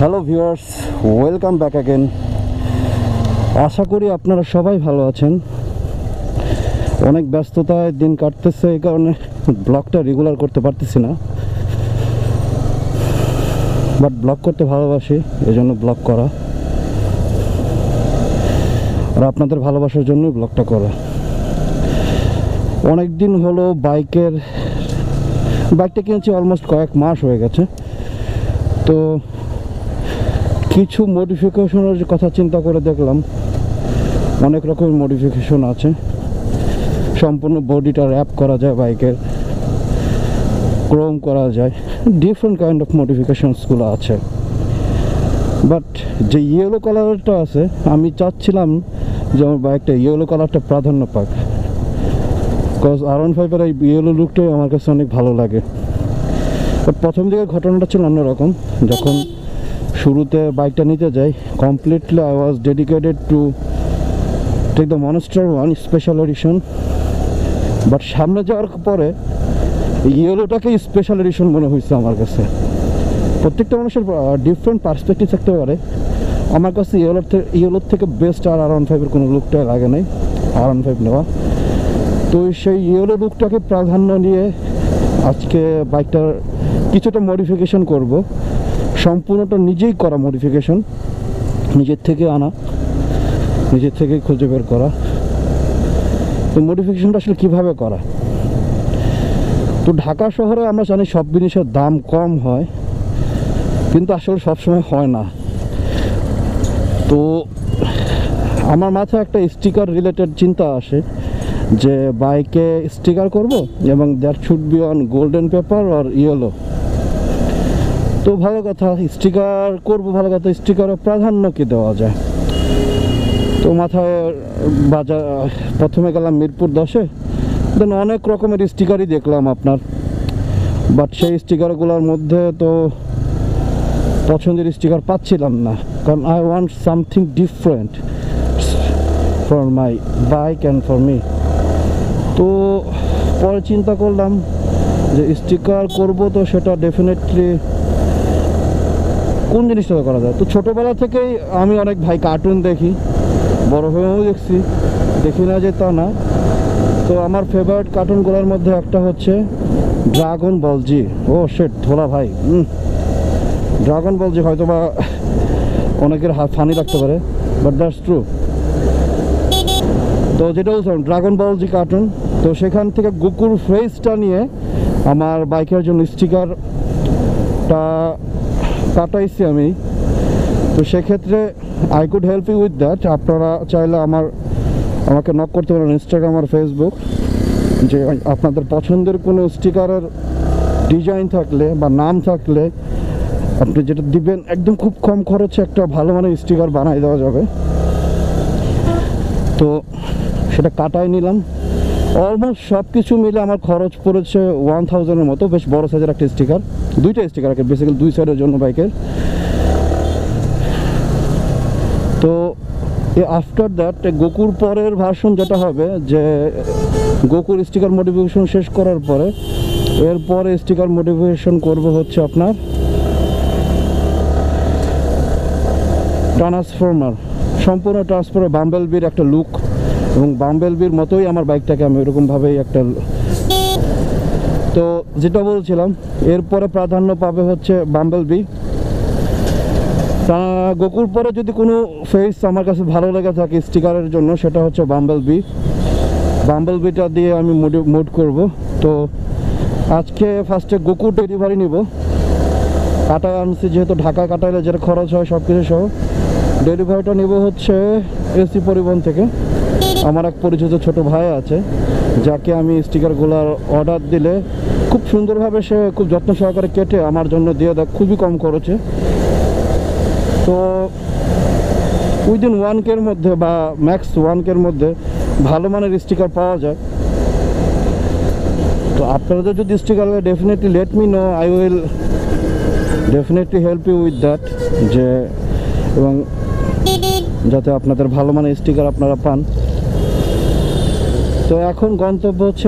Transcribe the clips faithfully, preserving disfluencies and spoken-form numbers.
Hello viewers, welcome back again. আশা করি আপনারা সবাই ভালো আছেন। অনেক ব্যস্ততায় দিন কাটতেছে, এই কারণে ব্লগটা রেগুলার করতে পারতেছি না, বাট ব্লগ করতে ভালোবাসি, এই জন্য ব্লগ করা, আর আপনাদের ভালোবাসার জন্যই ব্লগটা করা। অনেক দিন হলো বাইকের বাইকটা কিনেছি, অলমোস্ট কয়েক মাস হয়ে গেছে। তো কিছু মডিফিকেশনের কথা চিন্তা করে দেখলাম, অনেক রকমের মডিফিকেশন আছে। সম্পূর্ণ বডিটা র্যাপ করা যায়, বাইকের ক্রোম করা যায়, ডিফারেন্ট কাইন্ড অফ মডিফিকেশনসগুলো আছে। বাট যে ইয়েলো কালারটা আছে, আমি চাচ্ছিলাম যে আমার বাইকটা ইয়েলো কালারটা প্রাধান্য পাক, বিকজ আর ওয়ান ফাইভের এই ইয়েলো লুকটাই আমার কাছে অনেক ভালো লাগে। বাট প্রথম দিকে ঘটনাটা ছিল অন্যরকম। যখন শুরুতে বাইকটা নিতে যাই, completely I was dedicated to take the monster one special edition. But সামনে যাওয়ার পরে ইয়েলোটাকে স্পেশাল এডিশন মনে হয়েছে আমার কাছে। প্রত্যেকটা মানুষের ডিফারেন্ট পার্সপেক্টিভ থাকতে পারে। আমার কাছে ইয়েলোর থেকে ইয়েলোর থেকে বেস্ট আর আর ওয়ান ফাইভের কোনো লুকটা লাগে নাই আর ওয়ান ফাইভ নেওয়া। তো সেই ইয়েলো লুকটাকে প্রাধান্য নিয়ে আজকে বাইকটার কিছুটা মডিফিকেশন করব। সম্পূর্ণটা নিজেই করা মডিফিকেশন, নিজের থেকে আনা, নিজের থেকেই খুঁজে বের করা। তো মডিফিকেশনটা আসলে কীভাবে করা? তো ঢাকা শহরে আমরা জানি সব জিনিসের দাম কম হয়, কিন্তু আসলে সবসময় হয় না। তো আমার মাথায় একটা স্টিকার রিলেটেড চিন্তা আসে যে বাইকে স্টিকার করব, এবং that should be on golden paper or yellow. তো ভালো কথা, স্টিকার করব, ভালো কথা, স্টিকারে প্রাধান্য কি দেওয়া যায়? তো মাথায় বাজার প্রথমে গেলাম মিরপুর দশে, দেন অনেক রকমের স্টিকারই দেখলাম আপনার। বাট সেই স্টিকারগুলোর মধ্যে তো পছন্দের স্টিকার পাচ্ছিলাম না, কারণ I want something different for my bike and for me. তো পরে চিন্তা করলাম যে স্টিকার করব, তো সেটা ডেফিনেটলি কোন জিনিসটা করা যায়। তো ছোটোবেলা থেকেই আমি অনেক ভাই কার্টুন দেখি, বড় হয়েও দেখছি, দেখি না যে তা না। তো আমার ফেভারিট কার্টুনগুলোর মধ্যে একটা হচ্ছে ড্রাগন বল জি। ও শেট ধোলা ভাই, ড্রাগন বল জি হয়তো বা অনেকের ফানি লাগতে পারে, বাট দ্যাটস ট্রু। তো যেটা বলছিলাম ড্রাগন বল জি কার্টুন, তো সেখান থেকে গোকুর ফেসটা নিয়ে আমার বাইকের জন্য স্টিকারটা কাটাইছি আমি। তো সেক্ষেত্রে I could help you with that. আপনারা চাইলে আমার আমাকে নক করতে পারেন ইনস্টাগ্রাম আর ফেসবুক, যে আপনাদের পছন্দের কোনো স্টিকারের ডিজাইন থাকলে বা নাম থাকলে আপনি যেটা দিবেন, একদম খুব কম খরচে একটা ভালো মানের স্টিকার বানাই দেওয়া যাবে। তো সেটা কাটাই নিলাম। অলমোস্ট সব কিছু মিলে আমার খরচ পড়েছে ওয়ান থাউজেন্ডের মতো। বেশ বড় সাইজের একটা স্টিকার, দুইটা স্টিকার আছে বেসিক্যালি দুই সাইডের জন্য বাইকের। তো আফটার দ্যাট গোকুর পরের ভার্সন যেটা হবে, যে গোকুর স্টিকার মডিফিকেশন শেষ করার পরে এরপরে স্টিকার মডিফিকেশন করব হচ্ছে আপনার ট্রান্সফর্মার, সম্পূর্ণ ট্রান্সফর্মার বাম্বেল বির একটা লুক, এবং বাম্বেল বির মতোই আমার বাইকটাকে আমি ওরকমভাবেই একটা। তো যেটা বলছিলাম, এরপরে প্রাধান্য পাবে হচ্ছে বাম্বেল বি। তা গোকুর পরে যদি কোনো ফেস আমার কাছে ভালো লেগে থাকে স্টিকারের জন্য, সেটা হচ্ছে বাম্বেল বি। বাম্বেল বিটা দিয়ে আমি মুড করব। তো আজকে ফার্স্টে গোকুর ডেলিভারি নিব। কাটায় আনছি, যেহেতু ঢাকায় কাটাইলে যেটা খরচ হয় সব কিছু সহ। ডেলিভারিটা নিব হচ্ছে এসি পরিবহন থেকে। আমার এক পরিচিত ছোট ভাই আছে, যাকে আমি স্টিকারগুলোর অর্ডার দিলে খুব সুন্দরভাবে সে খুব যত্ন সহকারে কেটে আমার জন্য দিয়ে দেয়, খুবই কম খরচে। তো উইদিন ওয়ান কের মধ্যে বা ম্যাক্স ওয়ান কের মধ্যে ভালো মানের স্টিকার পাওয়া যায়। তো আপনাদের যদি স্টিকার লাগে, definitely let me know, I will definitely help you with that, যে এবং যাতে আপনাদের ভালো মানের স্টিকার আপনারা পান। তো এখন গন্তব্য হচ্ছে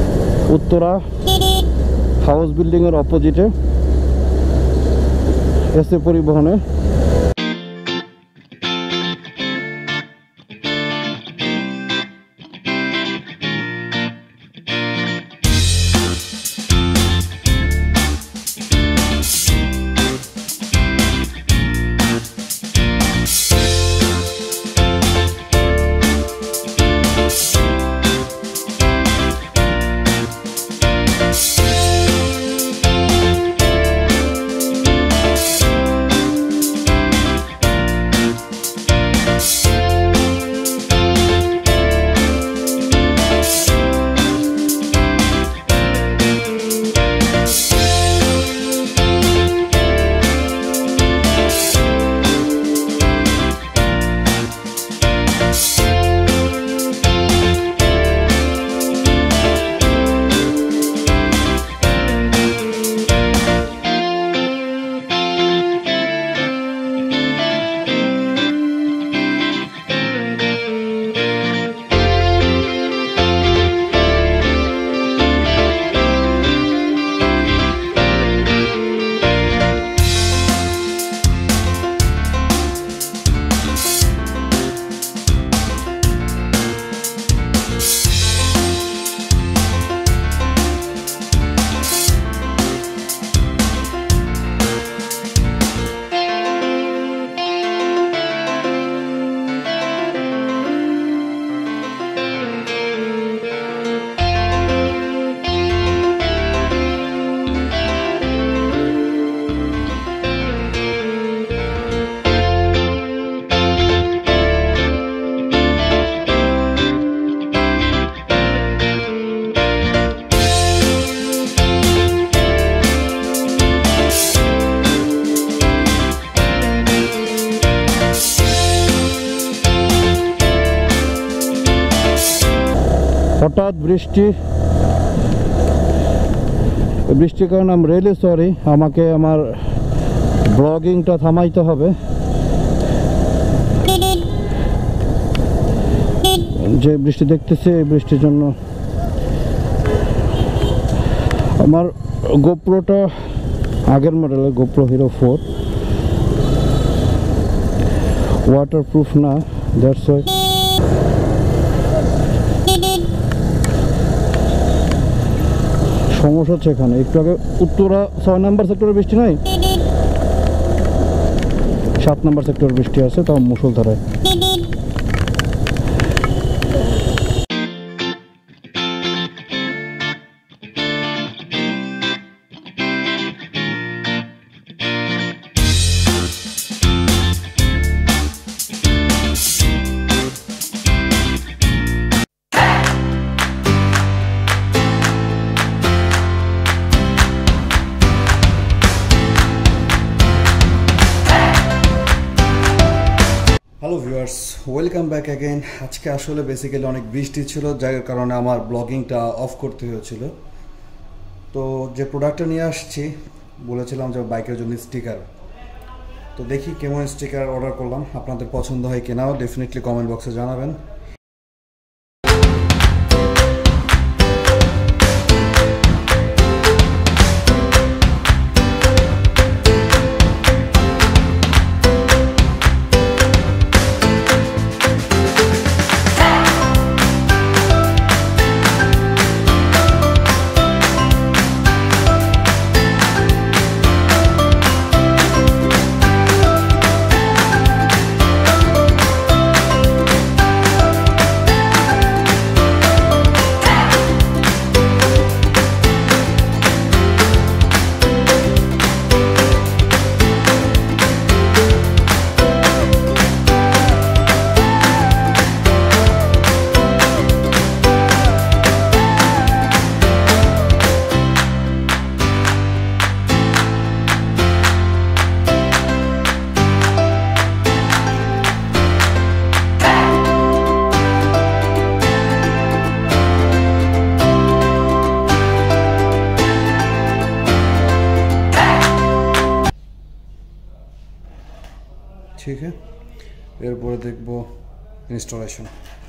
উত্তরা হাউস বিল্ডিংয়ের অপোজিটে এসে পরিবহনে। হঠাৎ বৃষ্টি বৃষ্টির কারণে আমি রিয়েলি সরি, আমাকে আমার ব্লগিংটা থামাইতে হবে। যে বৃষ্টি দেখতেছি এই বৃষ্টির জন্য আমার গোপ্রোটা আগের মডেলের গোপ্রো হিরো ফোর ওয়াটারপ্রুফ না, দ্যাটস ওয়াই সমস্যা হচ্ছে। এখানে একটু আগে উত্তরা ছয় নম্বর সেক্টরে বৃষ্টি নাই, সাত নম্বর সেক্টরে বৃষ্টি আছে, তাও মুষলধারায়। Hello viewers, welcome back again. আজকে আসলে বেসিক্যালি অনেক বৃষ্টি ছিল, যার কারণে আমার ব্লগিংটা অফ করতে হয়েছিল। তো যে প্রোডাক্টটা নিয়ে আসছি, বলেছিলাম যে বাইকের জন্য স্টিকার। তো দেখি কেমন স্টিকার অর্ডার করলাম, আপনাদের পছন্দ হয় কিনাও ডেফিনেটলি কমেন্ট বক্সে জানাবেন। ठीक है, एरपर देखो इंस्टॉलेशन।